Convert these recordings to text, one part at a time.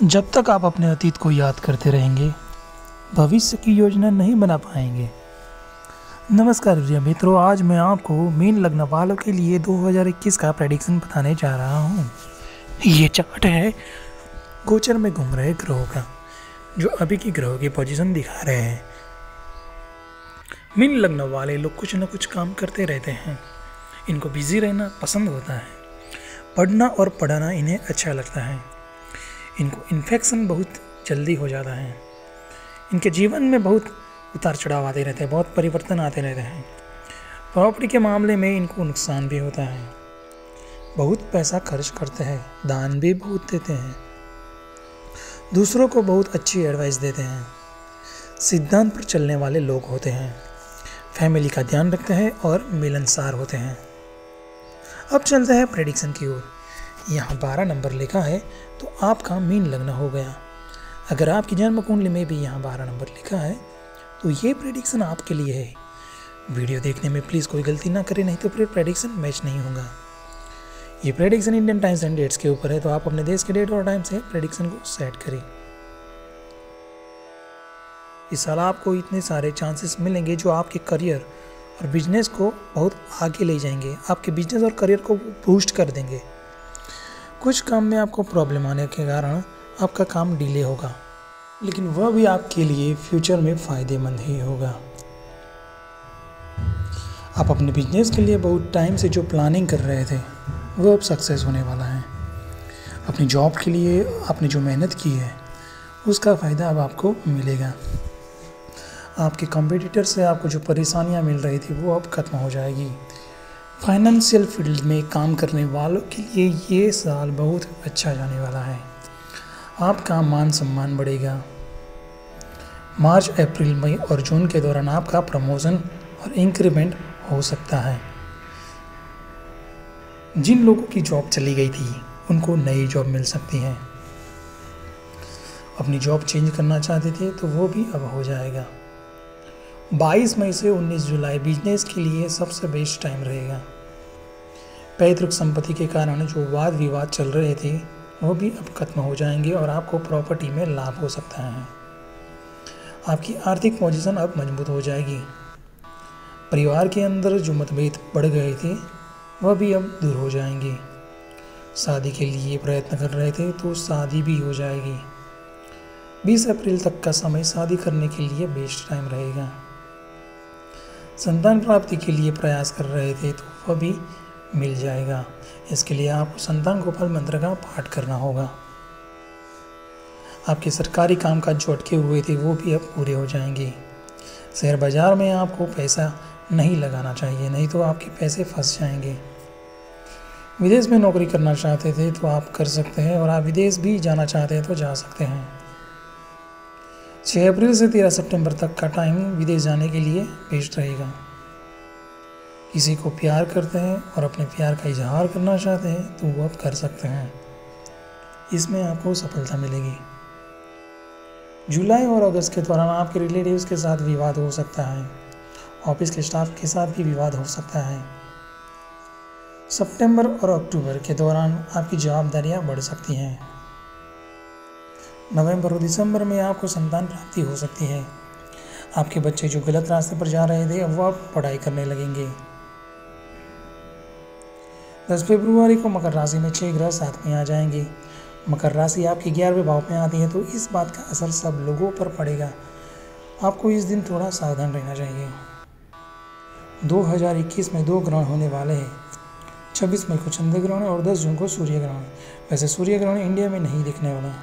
जब तक आप अपने अतीत को याद करते रहेंगे, भविष्य की योजना नहीं बना पाएंगे। नमस्कार प्रिय मित्रों, आज मैं आपको मीन लगने वालों के लिए 2021 का प्रेडिक्शन बताने जा रहा हूँ। ये चार्ट है गोचर में घूम रहे ग्रहों का, जो अभी की ग्रहों की पोजीशन दिखा रहे हैं। मीन लगने वाले लोग कुछ न कुछ काम करते रहते हैं। इनको बिजी रहना पसंद होता है। पढ़ना और पढ़ाना इन्हें अच्छा लगता है। इनको इन्फेक्शन बहुत जल्दी हो जाता है। इनके जीवन में बहुत उतार चढ़ाव आते रहते हैं, बहुत परिवर्तन आते रहते हैं। प्रॉपर्टी के मामले में इनको नुकसान भी होता है। बहुत पैसा खर्च करते हैं, दान भी बहुत देते हैं, दूसरों को बहुत अच्छी एडवाइस देते हैं। सिद्धांत पर चलने वाले लोग होते हैं। फैमिली का ध्यान रखते हैं और मिलनसार होते हैं। अब चलते हैं प्रेडिक्शन की ओर। यहाँ 12 नंबर लिखा है तो आपका मीन लग्न हो गया। अगर आपकी जन्म कुंडली में भी यहाँ 12 नंबर लिखा है तो ये प्रेडिक्शन आपके लिए है। वीडियो देखने में प्लीज़ कोई गलती ना करें, नहीं तो फिर प्रेडिक्शन मैच नहीं होगा। ये prediction Indian times and dates के ऊपर है, तो आप अपने देश के डेट और टाइम से प्रेडिक्शन को सेट करें। इस साल आपको इतने सारे चांसेस मिलेंगे जो आपके करियर और बिजनेस को बहुत आगे ले जाएंगे, आपके बिजनेस और करियर को बूस्ट कर देंगे। कुछ काम में आपको प्रॉब्लम आने के कारण आपका काम डिले होगा, लेकिन वह भी आपके लिए फ्यूचर में फ़ायदेमंद ही होगा। आप अपने बिजनेस के लिए बहुत टाइम से जो प्लानिंग कर रहे थे वो अब सक्सेस होने वाला है। अपनी जॉब के लिए आपने जो मेहनत की है उसका फ़ायदा अब आपको मिलेगा। आपके कॉम्पिटिटर से आपको जो परेशानियां मिल रही थी वो अब खत्म हो जाएगी। फाइनेंशियल फील्ड में काम करने वालों के लिए ये साल बहुत अच्छा जाने वाला है। आपका मान सम्मान बढ़ेगा। मार्च, अप्रैल, मई और जून के दौरान आपका प्रमोशन और इंक्रीमेंट हो सकता है। जिन लोगों की जॉब चली गई थी उनको नई जॉब मिल सकती है। अपनी जॉब चेंज करना चाहते थे तो वो भी अब हो जाएगा। 22 मई से 19 जुलाई बिजनेस के लिए सबसे बेस्ट टाइम रहेगा। पैतृक संपत्ति के कारण जो वाद विवाद चल रहे थे वो भी अब खत्म हो जाएंगे और आपको प्रॉपर्टी में लाभ हो सकता है। आपकी आर्थिक पोजीशन अब मजबूत हो जाएगी। परिवार के अंदर जो मतभेद बढ़ गए थे वह भी अब दूर हो जाएंगे। शादी के लिए प्रयत्न कर रहे थे तो शादी भी हो जाएगी। 20 अप्रैल तक का समय शादी करने के लिए बेस्ट टाइम रहेगा। संतान प्राप्ति के लिए प्रयास कर रहे थे तो वह भी मिल जाएगा। इसके लिए आपको संतान गोपाल मंत्र का पाठ करना होगा। आपके सरकारी कामकाज जो अटके हुए थे वो भी अब पूरे हो जाएंगे। शेयर बाजार में आपको पैसा नहीं लगाना चाहिए, नहीं तो आपके पैसे फंस जाएंगे। विदेश में नौकरी करना चाहते थे तो आप कर सकते हैं, और आप विदेश भी जाना चाहते हैं तो जा सकते हैं। 6 अप्रैल से 13 सितंबर तक का टाइम विदेश जाने के लिए बेस्ट रहेगा। किसी को प्यार करते हैं और अपने प्यार का इजहार करना चाहते हैं तो वो आप कर सकते हैं। इसमें आपको सफलता मिलेगी। जुलाई और अगस्त के दौरान आपके रिलेटिव्स के साथ विवाद हो सकता है। ऑफिस के स्टाफ के साथ भी विवाद हो सकता है। सितंबर और अक्टूबर के दौरान आपकी जवाबदारियां बढ़ सकती हैं। नवंबर और दिसंबर में आपको संतान प्राप्ति हो सकती है। आपके बच्चे जो गलत रास्ते पर जा रहे थे वो अब पढ़ाई करने लगेंगे। 10 फरवरी को मकर राशि में 6 ग्रह साथ में आ जाएंगे। मकर राशि आपके 11वें भाव में आती है तो इस बात का असर सब लोगों पर पड़ेगा। आपको इस दिन थोड़ा सावधान रहना चाहिए। 2021 में 2 ग्रहण होने वाले हैं। 26 मई को चंद्र ग्रहण और 10 जून को सूर्य ग्रहण। वैसे सूर्य ग्रहण इंडिया में नहीं दिखने वाला।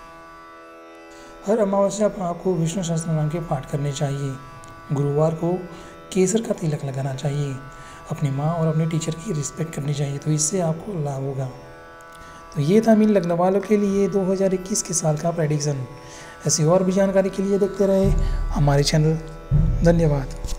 हर अमावस्या पर आपको विष्णु सहस्त्रनाम के पाठ करने चाहिए। गुरुवार को केसर का तिलक लगाना चाहिए। अपनी माँ और अपने टीचर की रिस्पेक्ट करनी चाहिए, तो इससे आपको लाभ होगा। तो ये था मीन लगने वालों के लिए 2021 के साल का प्रेडिक्शन। ऐसी और भी जानकारी के लिए देखते रहे हमारे चैनल। धन्यवाद।